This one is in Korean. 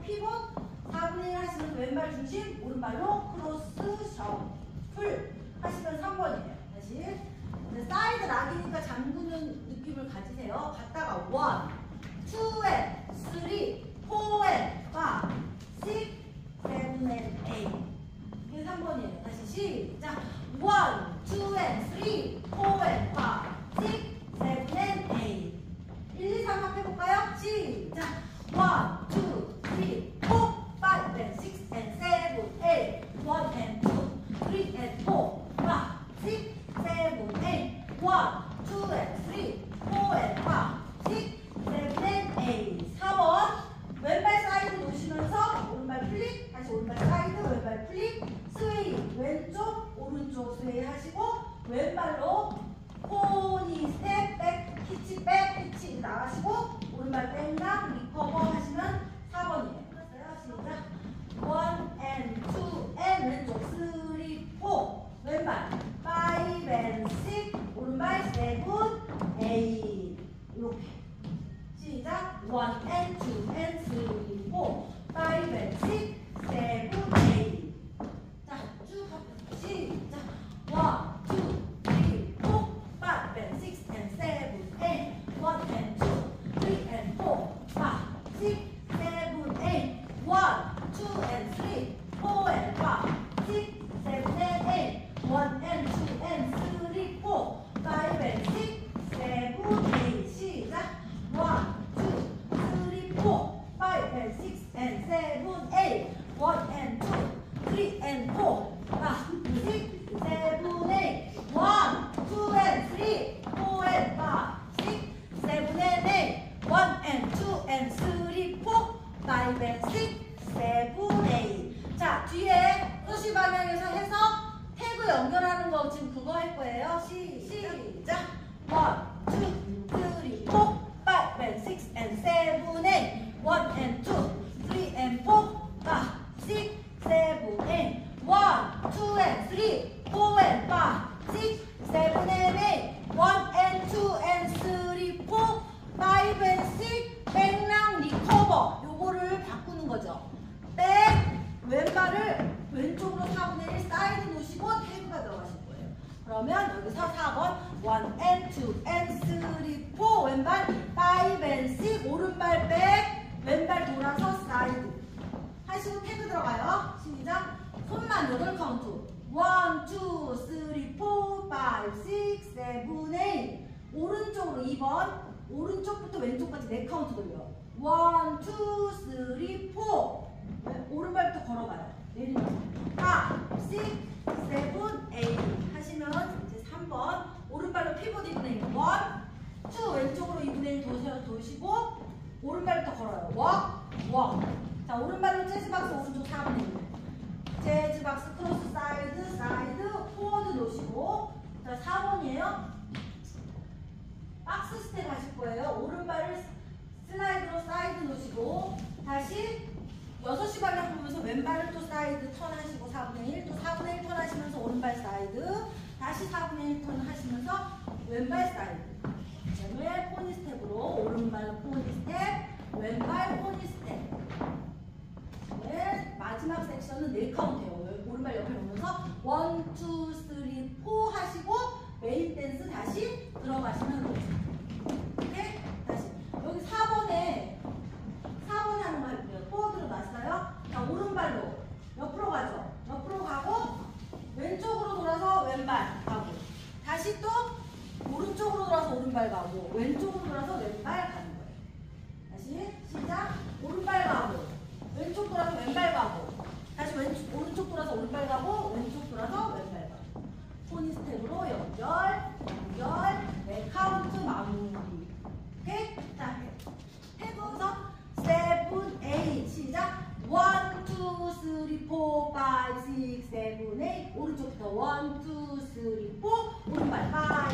피봇 4분의 1 하시면 왼발 중심 오른발로 크로스 셔플 하시면 3번이에요. 다시 사이드 락이니까 잠그는 느낌을 가지세요. 갔다가 1, 2 and 3, 4 and 5, 6, 7 and 8 이게 3번이에요. 다시 시작. 1, 2 and 3, 4 and 5, 6, 7 and 8 1, 2, 3 합해볼까요? 시작. 1, 2, 3, 4, 5 and 6 and 7, 8 1 and 2, 3 and 4, 5, 6, 7, 8 1, 2 and 3, 4 and 5, 6, 7 and 8 4번 왼발 사이드 놓으시면서 오른발 플립 다시 오른발 사이드 왼발 플립 스웨이 왼쪽 오른쪽 스웨이 하시고 왼발로 포니 스텝 백 히치 백 히치 나가시고 오른발 백랑 리커버 하시면 4번이에요. 시작. 1 and 2 and 왼쪽 3, 4 왼발 5 and 6 오른발 7, 8 이렇게 시작. 1 and 2 and 3, 4 5 and 6, 7, 8 자, 쭉 합니다. 시작. 1, 2, 3, 4 5 and 6 and 7, 8 1 and 2, 3 and 4 5, 6, 7, 8 1, 2 and 3, 4 and 5, 6, 7 and 8 1 and 2 and 3, 4 5 and 6, 7, 8 시작. 1, 2, 3, 4 5 and 6 and 7, 8 1 and 2, 3 and 4 5, 6, 7, 8 1, 2 and 3, 4 and 5, 6, 7 and 8 1 and 2 and 3, 4 5 and 6, 7, 8 자, 뒤에 서시 방향에서 해서 태그 연결하는 거 지금 그거 할 거예요. 시작. 1, 2, 3, 4 5 and 6 and 7, 8 1 and 2, 3 and 4 5, 6, 7, 8 1, 2 and 3, 4 and 5, 6, 7 and 8 1 and 2 and 3, 4 5 and 6 백랑 리커버 요거를 바꾸는 거죠. 백 왼발을 왼쪽으로 4분의 1 사이드 놓으시고 태그가 들어가실 거예요. 그러면 여기서 4번 1 and 2 and 3, 4 왼발 5 and 6 오른발 백 왼발 돌아서 사이드 하시고 태그 들어가요. 시작. 손만 8카운트 1, 2, 3, 4, 5, 6, 7, 8 오른쪽으로 2번 오른쪽부터 왼쪽까지 4카운트 돌려 1, 2, 3, 4 오른발부터 걸어가요. 내리면서 5, 6, 7, 8 하시면 이제 3번 오른발로 피봇 2분의 1 1, 2 왼쪽으로 2분의 1 도시고 오른발부터 걸어요. 워. 자, 오른발로 재즈박스 오른쪽 4분의 1 재즈박스 크로스 사이드 포워드 놓으시고 자, 4번이에요. 박스 스텝 하실 거예요. 오른발을 슬라이드로 사이드 놓으시고 다시 6시 방향 보면서 왼발을 또 사이드 턴 하시고 4분의 1 또 4분의 1 턴 하시면서 오른발 사이드 다시 4분의 1 턴 하시면서 왼발 사이드 그다음에 포니 스텝으로 오른발로 포니 스텝 왼발 포니 스텝 네, 마지막 섹션은 4카운트예요. 오른발 옆에 놓으면서 1, 2, 3, 4 하시고 메인 댄스 다시 들어가시면 돼요. 오케이? 다시 여기 4번에 4번 하는 거 할게요. 포워드로 놨어요. 자, 오른발로 옆으로 가죠. 옆으로 가고 왼쪽으로 돌아서 왼발 가고 다시 또 오른쪽으로 돌아서 오른발 가고 왼쪽으로 돌아서 왼발 가는 거예요. 다시 시작. 오른발 가고 왼쪽 돌아서 왼발 가고 다시 오른쪽 돌아서 오른발 가고 왼쪽 돌아서 왼발 가고 포니 스텝으로 연결 네, 카운트 마무리. 오케이? 자, 해보서 7, 8 시작. 1, 2, 3, 4, 5, 6, 7, 8 오른쪽부터 1, 2, 3, 4 오른발 5,